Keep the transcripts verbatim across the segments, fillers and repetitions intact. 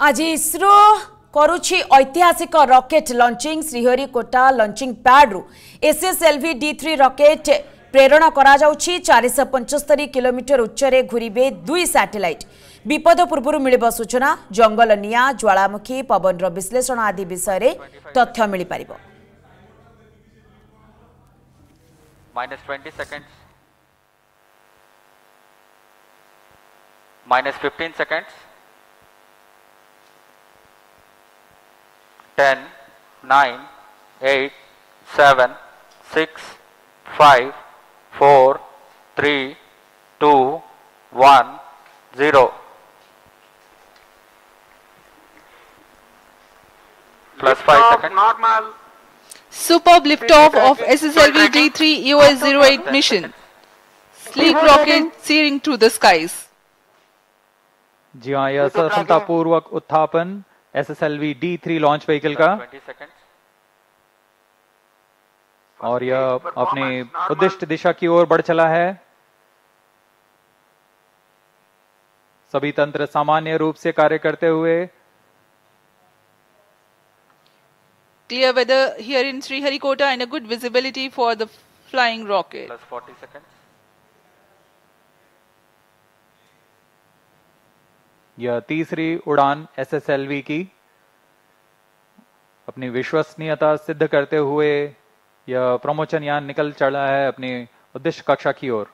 आज इसरो करुछि ऐतिहासिक rocket launching. Sriharikota launching pad रु एसएसएलवी डी थ्री रॉकेट प्रेरण करा जाउछि। चार सौ पचहत्तर किलोमीटर उच्चरे घुरिबे दुई सैटेलाइट। विपद पूर्व मिलिब सूचना। जंगल निया, ज्वालामुखी, पवन विश्लेषण आदि विषय तथ्य मिल पारिबो। minus twenty seconds, minus fifteen seconds, ten, nine, eight, seven, six, five, four, three, two, one, zero. Plus five seconds. Normal. Superb liftoff of S S L V D three E O S zero eight mission. Sleek rocket searing through the skies. जी हाँ, यह सफलतापूर्वक उत्थापन S S L V D three launch vehicle का और यह अपने उद्दिष्ट दिशा की ओर बढ़ चला है। सभी तंत्र सामान्य रूप से कार्य करते हुए। Clear weather here in Sriharikota and a good visibility for the flying rocket. Plus forty seconds. यह तीसरी उड़ान एस एस एल वी की अपनी विश्वसनीयता सिद्ध करते हुए यह प्रमोचन यान निकल चला है अपनी उद्देश्य कक्षा की ओर।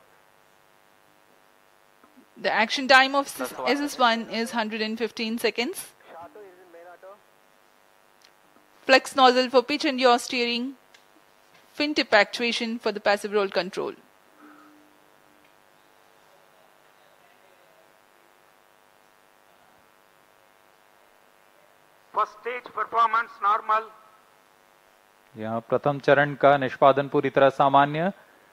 The action time of S S one is one hundred fifteen seconds. Flex nozzle for pitch and yaw steering. Fin tip actuation for the passive roll control. First stage performance normal. यहाँ प्रथम चरण का निष्पादन पूरी तरह सामान्य।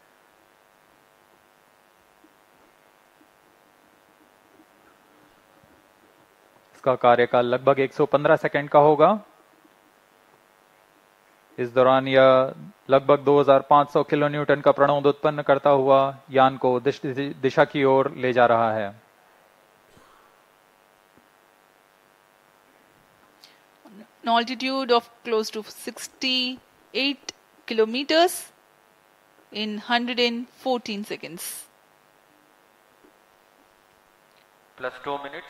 इसका कार्यकाल लगभग एक सौ पंद्रह सेकंड का होगा। इस दौरान यह लगभग दो हज़ार पाँच सौ किलो न्यूटन का प्रणोद उत्पन्न करता हुआ यान को दिशा की ओर ले जा रहा है। An altitude of close to sixty-eight kilometers in one hundred fourteen seconds. Plus two minutes.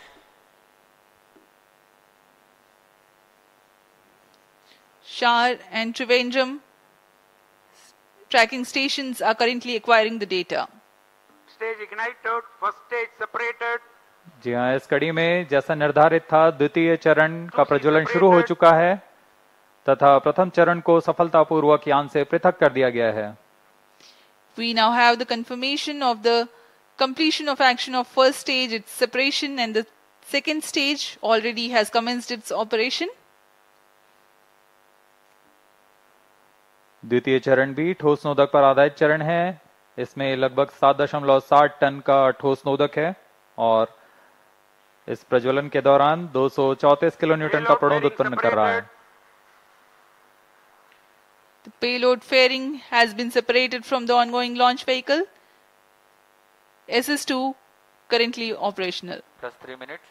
Shar and Trivandrum tracking stations are currently acquiring the data. Stage ignited, first stage separated. जी हाँ, इस कड़ी में जैसा निर्धारित था द्वितीय चरण का प्रज्वलन शुरू हो चुका है तथा प्रथम चरण को सफलतापूर्वक यान से पृथक कर दिया गया है। We now have the confirmation of the completion of action of first stage, its separation, and the second stage already has commenced its operation. द्वितीय चरण भी ठोस नोदक पर आधारित चरण है। इसमें लगभग सात दशमलव सात टन का ठोस नोदक है और इस प्रज्वलन के दौरान दो सौ चौंतीस किलो न्यूटन का प्रणोद उत्पन्न कर रहा है। The payload fairing has been separated from the ongoing launch vehicle. S S two currently operational. Plus three minutes.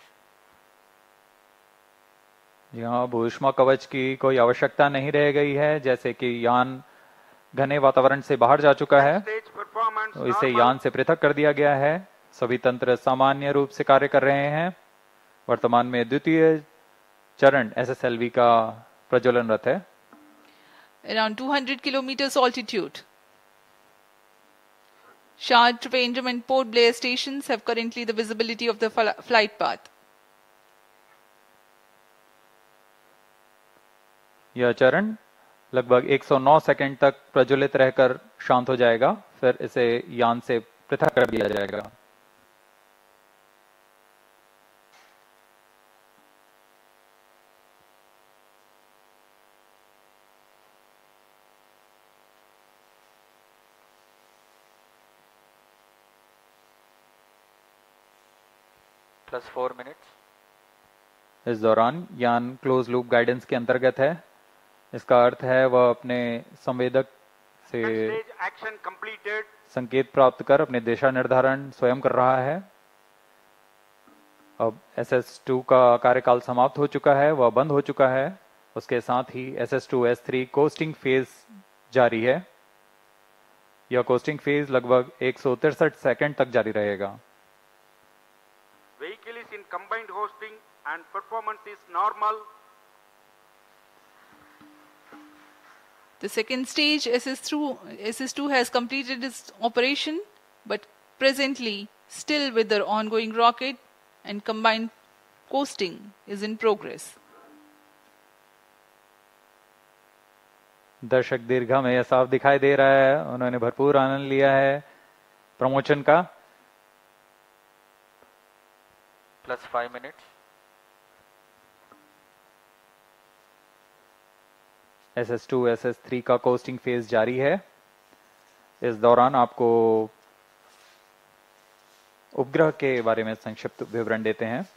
यहाँ भूष्मा कवच की कोई आवश्यकता नहीं रह गई है, जैसे कि यान घने वातावरण से बाहर जा चुका है तो इसे यान से पृथक कर दिया गया है। सभी तंत्र सामान्य रूप से कार्य कर रहे हैं। वर्तमान में द्वितीय चरण एस एस एल वी का प्रज्वलनरत है। Around two hundred kilometers altitude. Shard, Trivandrum and Port Blair stations have currently the visibility of the flight path. यह चरण लगभग एक सौ नौ सेकंड तक प्रज्वलित रहकर शांत हो जाएगा, फिर इसे यान से पृथक कर दिया जाएगा। Plus four minutes. इस दौरान यान क्लोज लूप गाइडेंस के अंतर्गत है। इसका अर्थ है वह अपने संवेदक से संकेत प्राप्त कर अपने दिशा निर्धारण स्वयं कर रहा है। अब एस एस टू का कार्यकाल समाप्त हो चुका है, वह बंद हो चुका है। उसके साथ ही S S two S three coasting phase जारी है। यह कोस्टिंग फेज लगभग एक सौ तिरसठ सेकेंड तक जारी रहेगा। Vehicle is in combined hosting and performance is normal. The second stage S S two, S S two has completed its operation, but presently still with the ongoing rocket and combined coasting is in progress. दर्शक दीर्घा में यह साफ दिखाई दे रहा है, उन्होंने भरपूर आनंद लिया है प्रमोशन का। Plus five minutes. S S two S S three का कोस्टिंग फेज जारी है। इस दौरान आपको उपग्रह के बारे में संक्षिप्त विवरण देते हैं।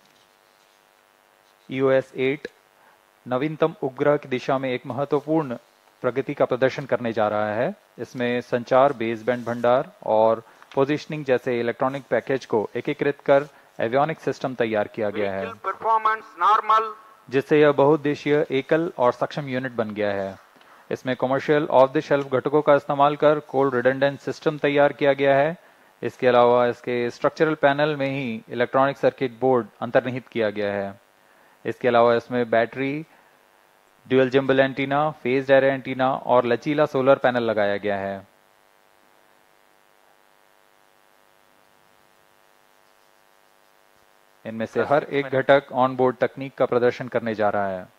ई ओ एस एट नवीनतम उपग्रह की दिशा में एक महत्वपूर्ण प्रगति का प्रदर्शन करने जा रहा है। इसमें संचार, बेसबैंड भंडार और पोजीशनिंग जैसे इलेक्ट्रॉनिक पैकेज को एकीकृत कर एवियोनिक सिस्टम तैयार किया गया है, Vehicle performance normal. जिससे यह बहुउद्देशीय एकल और सक्षम यूनिट बन गया है। इसमें कमर्शियल ऑफ द शेल्फ घटकों का इस्तेमाल कर कोल्ड रिडंडेंट सिस्टम तैयार किया गया है। इसके अलावा इसके स्ट्रक्चरल पैनल में ही इलेक्ट्रॉनिक सर्किट बोर्ड अंतर्निहित किया गया है। इसके अलावा इसमें battery, dual gimbal antenna, phased array antenna और लचीला सोलर पैनल लगाया गया है। इनमें से हर एक घटक ऑन बोर्ड तकनीक का प्रदर्शन करने जा रहा है।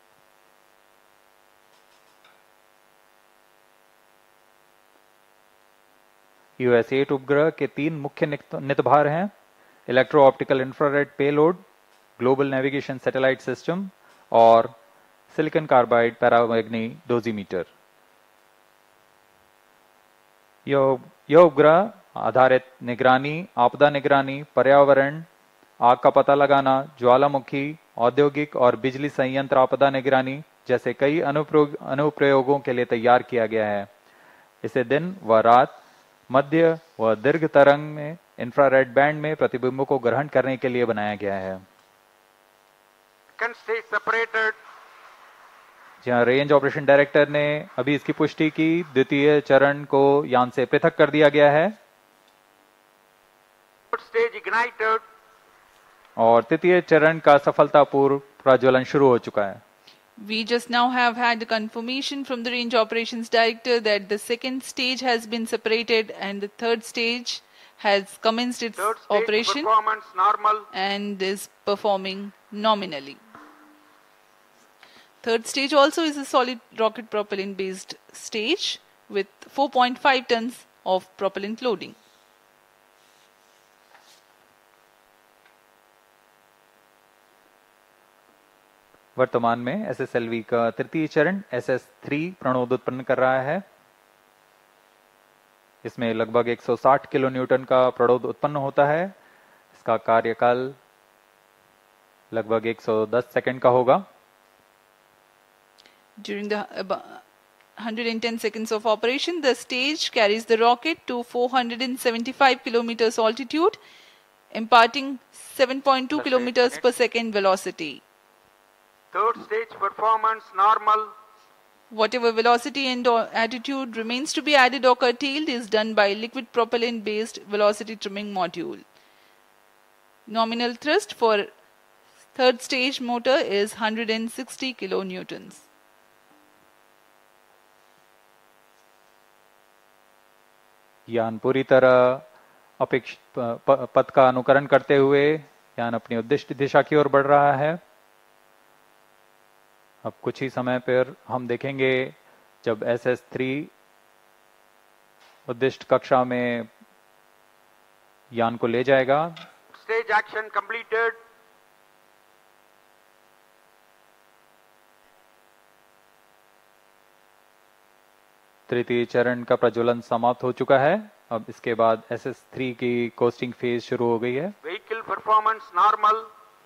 ई ओ एस एट उपग्रह के तीन मुख्य नितभार हैं: electro optical infrared payload, global navigation satellite system और सिलिकॉन कार्बाइड पैरामैग्नी डोजीमीटर। यह यह उपग्रह आधारित निगरानी, आपदा निगरानी, पर्यावरण, आग का पता लगाना, ज्वालामुखी, औद्योगिक और बिजली संयंत्र आपदा निगरानी जैसे कई अनुप्रयोग अनुप्रयोगों के लिए तैयार किया गया है। इसे दिन व रात, मध्य व दीर्घ तरंग में इंफ्रारेड बैंड में प्रतिबिंबों को ग्रहण करने के लिए बनाया गया है। Second stage separated. जहां रेंज ऑपरेशन डायरेक्टर ने अभी इसकी पुष्टि की, द्वितीय चरण को यान से पृथक कर दिया गया है Third stage ignited. और तृतीय चरण का सफलतापूर्व प्रज्वलन शुरू हो चुका है। We just now have had confirmation from the Range Operations Director that the second stage has been separated and the third stage has commenced its Third stage operation performance normal. and is performing nominally. Third stage also is a solid rocket propellant based stage with four point five tons of propellant loading. वर्तमान में S S L we का तृतीय चरण S S three प्रणोद उत्पन्न कर रहा है। इसमें लगभग एक सौ साठ किलो न्यूटन का प्रणोद उत्पन्न होता है। इसका कार्यकाल लगभग एक सौ दस सेकंड का होगा। During the about one hundred ten seconds of operation, the stage carries the rocket to four hundred seventy-five kilometers altitude, imparting seven point two Plus eight kilometers per minutes. second velocity. Third stage performance normal. Whatever velocity and or attitude remains to be added or curtailed is done by liquid propellant based velocity trimming module. Nominal thrust for third stage motor is one hundred sixty kilonewtons. यान पूरी तरह अपेक्षित पथ का अनुकरण करते हुए यान अपनी उद्दिष्ट दिशा की ओर बढ़ रहा है। अब कुछ ही समय पर हम देखेंगे जब एस एस थ्री उद्दिष्ट कक्षा में यान को ले जाएगा। Stage action completed. तृतीय चरण का प्रज्वलन समाप्त हो चुका है। अब इसके बाद एस एस थ्री की कोस्टिंग फेज शुरू हो गई है। Vehicle performance normal.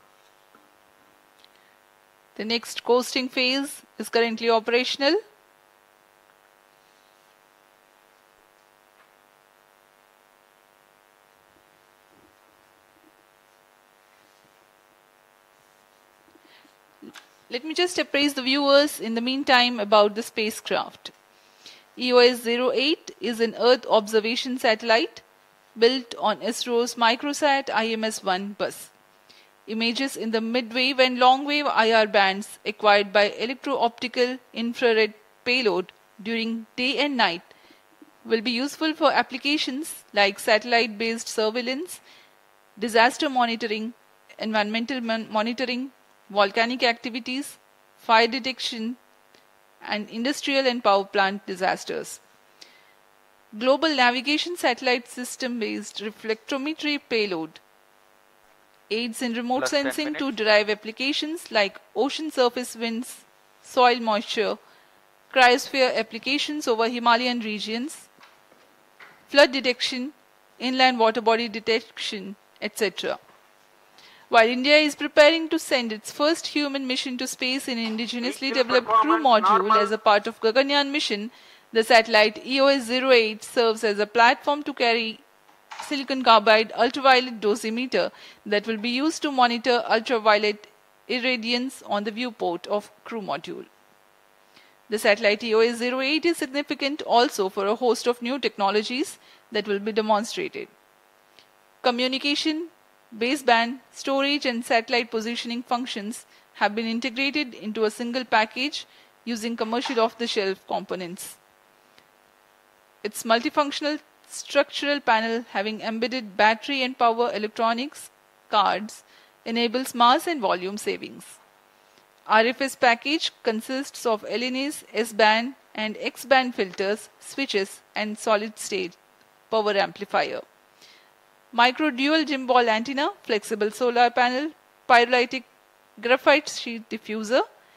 The next coasting phase is currently operational. Let me just appraise the viewers in the meantime about the spacecraft. E O S zero eight is an Earth observation satellite built on ISRO's Microsat I M S one bus. Images in the mid-wave and long-wave I R bands acquired by electro-optical infrared payload during day and night will be useful for applications like satellite-based surveillance, disaster monitoring, environmental mon- monitoring, volcanic activities, fire detection, and industrial and power plant disasters. Global Navigation Satellite System-based reflectometry payload aids in remote Plus ten sensing to minutes. derive applications like ocean surface winds, soil moisture, cryosphere applications over Himalayan regions, flood detection, inland water body detection, et cetera. While India is preparing to send its first human mission to space in indigenously Vehicle developed crew performance module normal. as a part of Gaganyaan mission, the satellite E O S zero eight serves as a platform to carry silicon carbide ultraviolet dosimeter that will be used to monitor ultraviolet irradiance on the viewport of crew module. The satellite E O S zero eight is significant also for a host of new technologies that will be demonstrated. Communication, baseband, storage and satellite positioning functions have been integrated into a single package using commercial off-the-shelf components. Its multifunctional structural panel having embedded battery and power electronics cards enables mass and volume savings. R F S package consists of L N As, S-band and X-band filters, switches and solid-state power amplifier. Micro dual gimbal antenna, flexible solar panel, pyrolytic graphite sheet diffuser,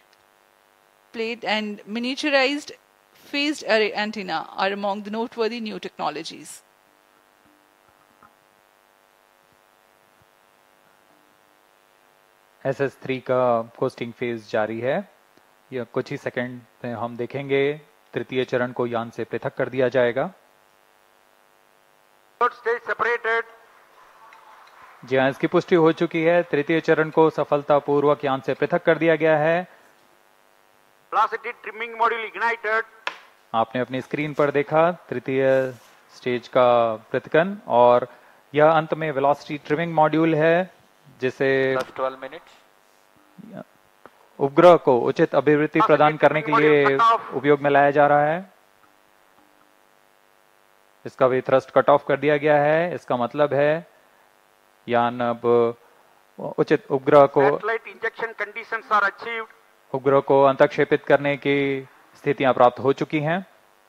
plate and miniaturized phased array antenna are among the noteworthy new technologies. S S three का coasting phase जारी है। यह कुछ ही second में हम देखेंगे तृतीय चरण को यान से पृथक कर दिया जाएगा। Third stage separated. जी हाँ, इसकी पुष्टि हो चुकी है। तृतीय चरण को सफलतापूर्वक यान से पृथक कर दिया गया है। Velocity trimming module ignited. आपने अपनी स्क्रीन पर देखा तृतीय स्टेज का पृथकन, और यह अंत में वेलोसिटी ट्रिमिंग मॉड्यूल है जिसे Plus twelve minutes. उपग्रह को उचित अभिवृद्धि प्रदान करने के लिए उपयोग में लाया जा रहा है। इसका भी थ्रस्ट कट ऑफ कर दिया गया है। इसका मतलब है यान अब उचित उपग्रह को Satellite injection conditions are achieved. उपग्रह को अंतक्षेपित करने की स्थितियां प्राप्त हो चुकी हैं।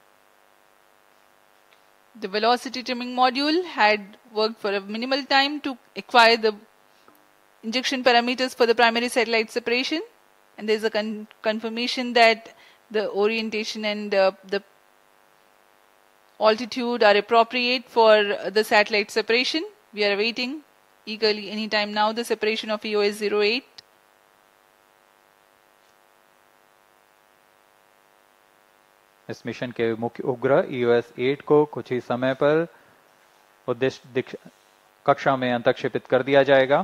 The velocity trimming module had worked for a minimal time to acquire the injection parameters for the primary satellite separation, and there is a con confirmation that the orientation and uh, the altitude are appropriate for the satellite separation. We are awaiting eagerly any time now the separation of E O S zero eight. इस mission के मुख्य उपग्रह E O S eight को कुछ ही समय पर उद्देश्य कक्षा में अंतक्षेपित कर दिया जाएगा।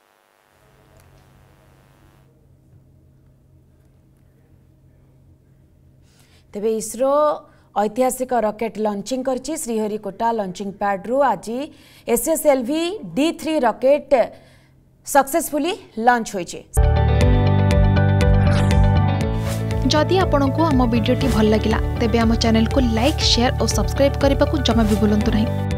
तेबे इसरो ऐतिहासिक रॉकेट लॉन्चिंग करछि। श्रीहरिकोटा लॉन्चिंग पैड रु आज S S L V D three rocket successfully launch होइछि। जदि आपंक आम भिडी भल लगा तेब आम चैनल को लाइक शेयर और सब्सक्राइब करने को जमा भी भूलु नहीं।